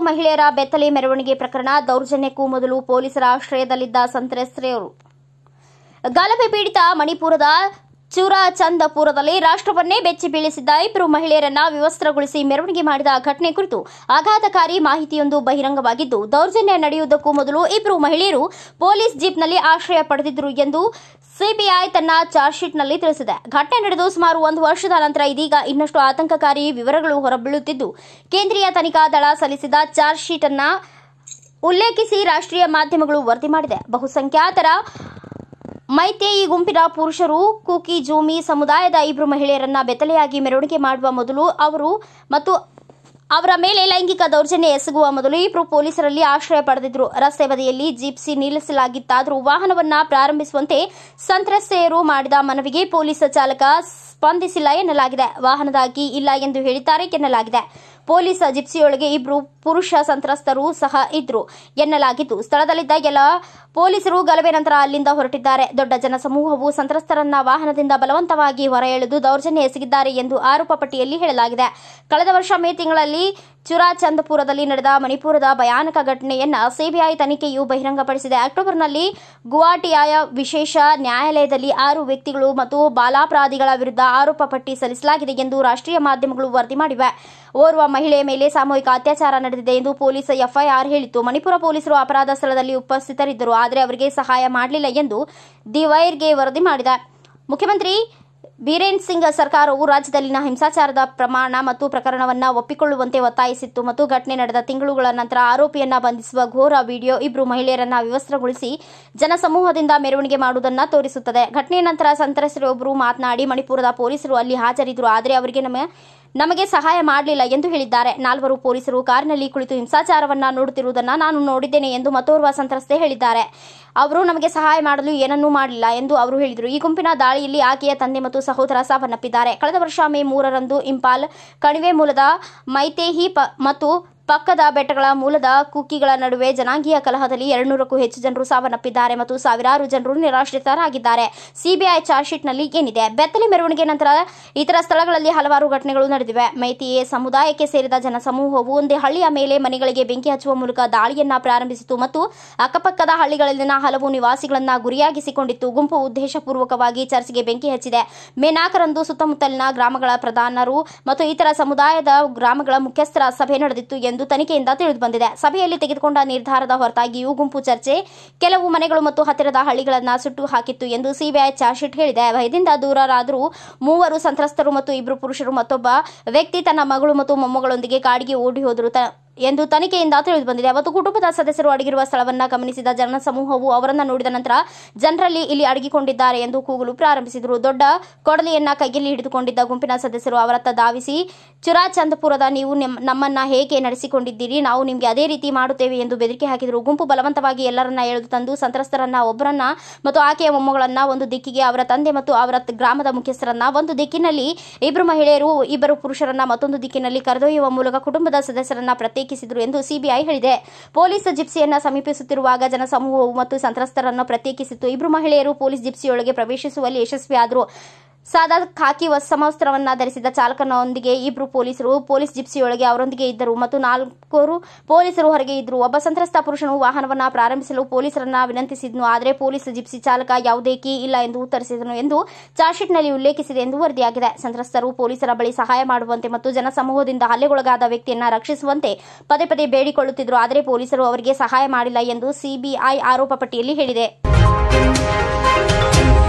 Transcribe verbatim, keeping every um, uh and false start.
ಮಹಿಳೆಯರ ಬೆತ್ತಲೆ ಮೆರವಣಿಗೆ ಪ್ರಕರಣ ದೌರ್ಜನ್ಯಕ್ಕೂ ಮೊದಲು ಪೊಲೀಸರ ಆಶ್ರಯದಲ್ಲಿದ್ದ ಸಂತ್ರಸ್ತೆಯರು. ಗಲಭೆ ಪೀಡಿತ ಮಣಿಪುರದ ಚುರಾಚಂದಪುರದಲ್ಲಿ ರಾಷ್ಟ್ರವನ್ನೇ ಬೆಚ್ಚಿ ಬೀಳಿಸಿದ್ದ ಇಬ್ಬರು ಮಹಿಳೆಯರನ್ನ ವಿವಸ್ತ್ರಗೊಳಿಸಿ ಮೆರವಣಿಗೆ ಮಾಡಿದ ಘಟನೆ ಕುರಿತು ಆಘಾತಕಾರಿ ಮಾಹಿತಿಯೊಂದು ಬಹಿರಂಗವಾಗಿದ್ದು, ದೌರ್ಜನ್ಯ ನಡೆಯುವುದಕ್ಕೂ ಮೊದಲು ಇಬ್ಬರು ಮಹಿಳೆಯರು ಪೊಲೀಸ್ ಜೀಪ್ನಲ್ಲಿ ಆಶ್ರಯ ಪಡೆದಿದ್ದರು ಎಂದು ಸಿಬಿಐ ತನ್ನ ಚಾರ್ಜ್ ಶೀಟ್ನಲ್ಲಿ ತಿಳಿಸಿದೆ. ಘಟನೆ ನಡೆದು ಸುಮಾರು ಒಂದು ವರ್ಷದ ನಂತರ ಇದೀಗ ಇನ್ನಷ್ಟು ಆತಂಕಕಾರಿ ವಿವರಗಳು ಹೊರಬೀಳುತ್ತಿದ್ದು, ಕೇಂದ್ರೀಯ ತನಿಖಾ ದಳ ಸಲ್ಲಿಸಿದ ಚಾರ್ಜ್ ಶೀಟ್ ಅನ್ನು ಉಲ್ಲೇಖಿಸಿ ರಾಷ್ಟ್ರೀಯ ಮಾಧ್ಯಮಗಳು ವರದಿ ಮಾಡಿದೆ. ಬಹುಸಂಖ್ಯಾತರ ಮೈತೇಯಿ ಗುಂಪಿನ ಪುರುಷರು ಕುಕಿ ಜೂಮಿ ಸಮುದಾಯದ ಇಬ್ಬರು ಮಹಿಳೆಯರನ್ನ ಬೆತ್ತಲೆಯಾಗಿ ಮೆರವಣಿಗೆ ಮಾಡುವ ಮೊದಲು ಅವರು ಮತ್ತು ಅವರ ಮೇಲೆ ಲೈಂಗಿಕ ದೌರ್ಜನ್ಯ ಎಸಗುವ ಮೊದಲು ಇಬ್ಬರು ಪೊಲೀಸರಲ್ಲಿ ಆಶ್ರಯ ಪಡೆದಿದ್ದರು. ರಸ್ತೆ ಬದಿಯಲ್ಲಿ ಜಿಪ್ಸಿ ನಿಲ್ಲಿಸಲಾಗಿತ್ತಾದರೂ ವಾಹನವನ್ನ ಪ್ರಾರಂಭಿಸುವಂತೆ ಸಂತ್ರಸ್ತೆಯರು ಮಾಡಿದ ಮನವಿಗೆ ಪೊಲೀಸ್ ಚಾಲಕ ಸ್ಪಂದಿಸಿಲ್ಲ ಎನ್ನಲಾಗಿದೆ. ವಾಹನದ ಕೀ ಇಲ್ಲ ಎಂದು ಹೇಳಿದ್ದಾರೆ ಎನ್ನಲಾಗಿದೆ. ಪೊಲೀಸ್ ಜಿಪ್ಸಿಯೊಳಗೆ ಇಬ್ಬರು ಪುರುಷ ಸಂತ್ರಸ್ತರು ಸಹ ಇದ್ರು ಎನ್ನಲಾಗಿದ್ದು, ಸ್ಥಳದಲ್ಲಿದ್ದ ಎಲ್ಲ ಪೊಲೀಸರು ಗಲಭೆ ನಂತರ ಅಲ್ಲಿಂದ ಹೊರಟಿದ್ದಾರೆ. ದೊಡ್ಡ ಜನಸಮೂಹವು ಸಂತ್ರಸ್ತರನ್ನ ವಾಹನದಿಂದ ಬಲವಂತವಾಗಿ ಹೊರ ಎಳೆದು ದೌರ್ಜನ್ಯ ಎಸಗಿದ್ದಾರೆ ಎಂದು ಆರೋಪ ಪಟ್ಟಿಯಲ್ಲಿ ಹೇಳಲಾಗಿದೆ. ಕಳೆದ ವರ್ಷ ಮೇ ತಿಂಗಳಲ್ಲಿ ಚುರಾಚಂದಪುರದಲ್ಲಿ ನಡೆದ ಮಣಿಪುರದ ಭಯಾನಕ ಘಟನೆಯನ್ನ ಸಿಬಿಐ ತನಿಖೆಯು ಬಹಿರಂಗಪಡಿಸಿದೆ. ಅಕ್ಟೋಬರ್ನಲ್ಲಿ ಗುವಾಹಟಿಯ ವಿಶೇಷ ನ್ಯಾಯಾಲಯದಲ್ಲಿ ಆರು ವ್ಯಕ್ತಿಗಳು ಮತ್ತು ಬಾಲಾಪರಾಧಿಗಳ ವಿರುದ್ಧ ಆರೋಪ ಪಟ್ಟಿ ಸಲ್ಲಿಸಲಾಗಿದೆ ಎಂದು ರಾಷ್ಟ್ರೀಯ ಮಾಧ್ಯಮಗಳು ವರದಿ ಮಾಡಿವೆ. ಓರ್ವ ಮಹಿಳೆಯ ಮೇಲೆ ಸಾಮೂಹಿಕ ಅತ್ಯಾಚಾರ ನಡೆದಿದೆ ಎಂದು ಪೊಲೀಸ್ ಎಫ್ಐಆರ್ ಹೇಳಿತ್ತು. ಮಣಿಪುರ ಪೊಲೀಸರು ಅಪರಾಧ ಸ್ಥಳದಲ್ಲಿ ಉಪಸ್ಥಿತರಿದ್ದರು, ಆದರೆ ಅವರಿಗೆ ಸಹಾಯ ಮಾಡಲಿಲ್ಲ ಎಂದು ದಿ ವೈರ್ಗೆ ವರದಿ ಮಾಡಿದೆ. ಮುಖ್ಯಮಂತ್ರಿ ಬೀರೇನ್ ಸಿಂಗ್ ಸರ್ಕಾರವು ರಾಜ್ಯದಲ್ಲಿನ ಹಿಂಸಾಚಾರದ ಪ್ರಮಾಣ ಮತ್ತು ಪ್ರಕರಣವನ್ನು ಒಪ್ಪಿಕೊಳ್ಳುವಂತೆ ಒತ್ತಾಯಿಸಿತ್ತು ಮತ್ತು ಘಟನೆ ನಡೆದ ತಿಂಗಳುಗಳ ನಂತರ ಆರೋಪಿಯನ್ನ ಬಂಧಿಸುವ ಘೋರ ವಿಡಿಯೋ ಇಬ್ಬರು ಮಹಿಳೆಯರನ್ನ ವಿವಸ್ತ್ರಗೊಳಿಸಿ ಜನಸಮೂಹದಿಂದ ಮೆರವಣಿಗೆ ಮಾಡುವುದನ್ನು ತೋರಿಸುತ್ತದೆ. ಘಟನೆಯ ನಂತರ ಸಂತ್ರಸ್ತರೊಬ್ಬರು ಮಾತನಾಡಿ, ಮಣಿಪುರದ ಪೊಲೀಸರು ಅಲ್ಲಿ ಹಾಜರಿದ್ದರು, ಆದರೆ ಅವರಿಗೆ ನಮ್ಮ ನಮಗೆ ಸಹಾಯ ಮಾಡಲಿಲ್ಲ ಎಂದು ಹೇಳಿದ್ದಾರೆ. ನಾಲ್ವರು ಪೊಲೀಸರು ಕಾರಿನಲ್ಲಿ ಕುಳಿತು ಹಿಂಸಾಚಾರವನ್ನ ನೋಡುತ್ತಿರುವುದನ್ನು ನಾನು ನೋಡಿದ್ದೇನೆ ಎಂದು ಮತ್ತೋರ್ವ ಸಂತ್ರಸ್ತೆ ಹೇಳಿದ್ದಾರೆ. ಅವರು ನಮಗೆ ಸಹಾಯ ಮಾಡಲು ಏನನ್ನೂ ಮಾಡಲಿಲ್ಲ ಎಂದು ಅವರು ಹೇಳಿದರು. ಈ ಗುಂಪಿನ ದಾಳಿಯಲ್ಲಿ ಆಕೆಯ ತಂದೆ ಮತ್ತು ಸಹೋದರ ಸಾವನ್ನಪ್ಪಿದ್ದಾರೆ. ಕಳೆದ ವರ್ಷ ಮೇ ಮೂರರಂದು ಇಂಪಾಲ್ ಕಣಿವೆ ಮೂಲದ ಮೈತೇಹಿ ಮತ್ತು ಪಕ್ಕದ ಬೆಟ್ಟಗಳ ಮೂಲದ ಕುಕಿಗಳ ನಡುವೆ ಜನಾಂಗೀಯ ಕಲಹದಲ್ಲಿ ಎರಡ್ನೂರಕ್ಕೂ ಹೆಚ್ಚು ಜನರು ಸಾವನ್ನಪ್ಪಿದ್ದಾರೆ ಮತ್ತು ಸಾವಿರಾರು ಜನರು ನಿರಾಶ್ರಿತರಾಗಿದ್ದಾರೆ. ಸಿಬಿಐ ಚಾರ್ಜ್ ಶೀಟ್ನಲ್ಲಿ ಏನಿದೆ? ಬೆತ್ತಲೆ ಮೆರವಣಿಗೆ ನಂತರ ಇತರ ಸ್ಥಳಗಳಲ್ಲಿ ಹಲವಾರು ಘಟನೆಗಳು ನಡೆದಿವೆ. ಮೈತೇಯಿ ಸಮುದಾಯಕ್ಕೆ ಸೇರಿದ ಜನಸಮೂಹವು ಒಂದೇ ಹಳ್ಳಿಯ ಮೇಲೆ ಮನೆಗಳಿಗೆ ಬೆಂಕಿ ಹಚ್ಚುವ ಮೂಲಕ ದಾಳಿಯನ್ನ ಪ್ರಾರಂಭಿಸಿತು ಮತ್ತು ಅಕ್ಕಪಕ್ಕದ ಹಳ್ಳಿಗಳಲ್ಲಿನ ಹಲವು ನಿವಾಸಿಗಳನ್ನ ಗುರಿಯಾಗಿಸಿಕೊಂಡಿತ್ತು. ಗುಂಪು ಉದ್ದೇಶಪೂರ್ವಕವಾಗಿ ಚರ್ಚ್ಗೆ ಬೆಂಕಿ ಹಚ್ಚಿದೆ. ಮೇ ನಾಲ್ಕರಂದು ಸುತ್ತಮುತ್ತಲಿನ ಗ್ರಾಮಗಳ ಪ್ರಧಾನರು ಮತ್ತು ಇತರ ಸಮುದಾಯದ ಗ್ರಾಮಗಳ ಮುಖ್ಯಸ್ಥರ ಸಭೆ ನಡೆದಿತ್ತು ಎಂದು ತನಿಖೆಯಿಂದ ತಿಳಿದುಬಂದಿದೆ. ಸಭೆಯಲ್ಲಿ ತೆಗೆದುಕೊಂಡ ನಿರ್ಧಾರದ ಹೊರತಾಗಿಯೂ ಗುಂಪು ಚರ್ಚೆ ಕೆಲವು ಮನೆಗಳು ಮತ್ತು ಹತ್ತಿರದ ಹಳ್ಳಿಗಳನ್ನು ಸುಟ್ಟು ಹಾಕಿತ್ತು ಎಂದು ಸಿಬಿಐ ಚಾರ್ಜ್ ಶೀಟ್ ಹೇಳಿದೆ. ಭಯದಿಂದ ದೂರರಾದರೂ ಮೂವರು ಸಂತ್ರಸ್ತರು ಮತ್ತು ಇಬ್ಬರು ಪುರುಷರು ಮತ್ತೊಬ್ಬ ವ್ಯಕ್ತಿ ತನ್ನ ಮಗಳು ಮತ್ತು ಮೊಮ್ಮಗಳೊಂದಿಗೆ ಕಾಡಿಗೆ ಓಡಿ ಹೋದರು ಎಂದು ತನಿಖೆಯಿಂದ ತಿಳಿದುಬಂದಿದೆ. ಅವತ್ತು ಕುಟುಂಬದ ಸದಸ್ಯರು ಅಡಗಿರುವ ಸ್ಥಳವನ್ನು ಗಮನಿಸಿದ ಜನಸಮೂಹವು ಅವರನ್ನು ನೋಡಿದ ನಂತರ ಜನರಲ್ಲಿ ಇಲ್ಲಿ ಅಡಗಿಕೊಂಡಿದ್ದಾರೆ ಎಂದು ಕೂಗಲು ಪ್ರಾರಂಭಿಸಿದರು. ದೊಡ್ಡ ಕೊಡಲಿಯನ್ನ ಕೈಯಲ್ಲಿ ಹಿಡಿದುಕೊಂಡಿದ್ದ ಗುಂಪಿನ ಸದಸ್ಯರು ಅವರತ್ತ ಧಾವಿಸಿ, ಚುರಾಚಂದಪುರದ ನೀವು ನಮ್ಮನ್ನ ಹೇಗೆ ನಡೆಸಿಕೊಂಡಿದ್ದೀರಿ, ನಾವು ನಿಮಗೆ ಅದೇ ರೀತಿ ಮಾಡುತ್ತೇವೆ ಎಂದು ಬೆದರಿಕೆ ಹಾಕಿದರು. ಗುಂಪು ಬಲವಂತವಾಗಿ ಎಲ್ಲರನ್ನ ಎಳೆದು ತಂದು ಸಂತ್ರಸ್ತರನ್ನ ಒಬ್ಬರನ್ನ ಮತ್ತು ಆಕೆಯ ಮೊಮ್ಮಗಳನ್ನ ಒಂದು ದಿಕ್ಕಿಗೆ, ಅವರ ತಂದೆ ಮತ್ತು ಅವರ ಗ್ರಾಮದ ಮುಖ್ಯಸ್ಥರನ್ನ ಒಂದು ದಿಕ್ಕಿನಲ್ಲಿ, ಇಬ್ಬರು ಮಹಿಳೆಯರು ಇಬ್ಬರು ಪುರುಷರನ್ನ ಮತ್ತೊಂದು ದಿಕ್ಕಿನಲ್ಲಿ ಕರೆದೊಯ್ಯುವ ಮೂಲಕ ಕುಟುಂಬದ ಸದಸ್ಯರನ್ನ ಪ್ರತ್ಯೇಕಿಸಿದರು ಎಂದು ಸಿಬಿಐ ಹೇಳಿದೆ. ಪೊಲೀಸ್ ಜಿಪ್ಸಿಯನ್ನ ಸಮೀಪಿಸುತ್ತಿರುವಾಗ ಜನಸಮೂಹವು ಮತ್ತು ಸಂತ್ರಸ್ತರನ್ನು ಪ್ರತ್ಯೇಕಿಸಿತ್ತು. ಇಬ್ಬರು ಮಹಿಳೆಯರು ಪೊಲೀಸ್ ಜಿಪ್ಸಿಯೊಳಗೆ ಪ್ರವೇಶಿಸುವಲ್ಲಿ ಯಶಸ್ವಿಯಾದರು. ಸಾದಾ ಖಾಕಿ ಸಮವಸ್ತ್ರವನ್ನ ಧರಿಸಿದ ಚಾಲಕನೊಂದಿಗೆ ಇಬ್ಬರು ಪೊಲೀಸರು ಪೊಲೀಸ್ ಜಿಪ್ಸಿಯೊಳಗೆ ಅವರೊಂದಿಗೆ ಇದ್ದರು ಮತ್ತು ನಾಲ್ಕರು ಪೊಲೀಸರು ಹೊರಗೆ ಇದ್ದರು. ಒಬ್ಬ ಸಂತ್ರಸ್ತ ಪುರುಷನು ವಾಹನವನ್ನ ಪ್ರಾರಂಭಿಸಲು ಪೊಲೀಸರನ್ನ ವಿನಂತಿಸಿದನು, ಆದರೆ ಪೊಲೀಸ್ ಜಿಪ್ಸಿ ಚಾಲಕ ಯಾವುದೇ ಕೀ ಇಲ್ಲ ಎಂದು ಉತ್ತರಿಸಿದನು ಎಂದು ಚಾರ್ಜ್ ಶೀಟ್ನಲ್ಲಿ ಉಲ್ಲೇಖಿಸಿದೆ ಎಂದು ವರದಿಯಾಗಿದೆ. ಸಂತ್ರಸ್ತರು ಪೊಲೀಸರ ಬಳಿ ಸಹಾಯ ಮಾಡುವಂತೆ ಮತ್ತು ಜನಸಮೂಹದಿಂದ ಹಲ್ಲೆಗೊಳಗಾದ ವ್ಯಕ್ತಿಯನ್ನ ರಕ್ಷಿಸುವಂತೆ ಪದೇ ಪದೇ ಬೇಡಿಕೊಳ್ಳುತ್ತಿದ್ದರು, ಆದರೆ ಪೊಲೀಸರು ಅವರಿಗೆ ಸಹಾಯ ಮಾಡಿಲ್ಲ ಎಂದು ಸಿಬಿಐ ಆರೋಪ ಪಟ್ಟಿಯಲ್ಲಿ ಹೇಳಿದೆ.